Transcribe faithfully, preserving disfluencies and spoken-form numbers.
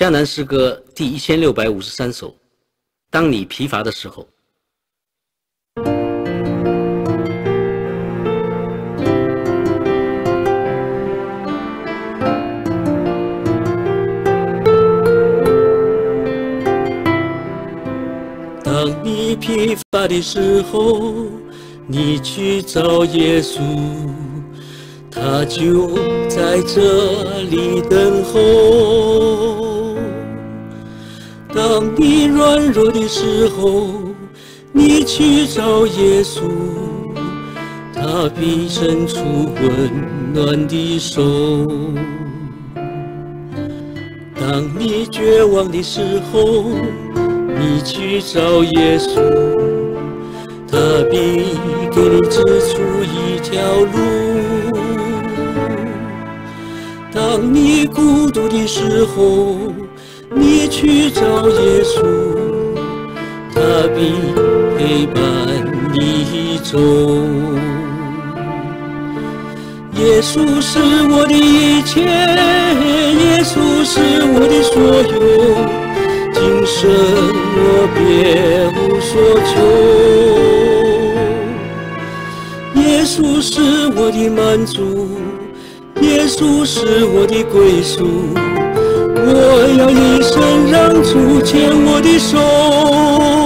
迦南诗歌第一千六百五十三首。当你疲乏的时候。当你疲乏的时候，你去找耶稣，他就在这里等候。当你软弱的时候，你去找耶稣，他必伸出温暖的手。当你绝望的时候，你去找耶稣，他必给你指出一条路。当你孤独的时候，你去找耶稣，他必陪伴你走。耶稣是我的一切，耶稣是我的所有，今生我别无所求。耶稣是我的满足，耶稣是我的归宿，我要一生让主牵我的手。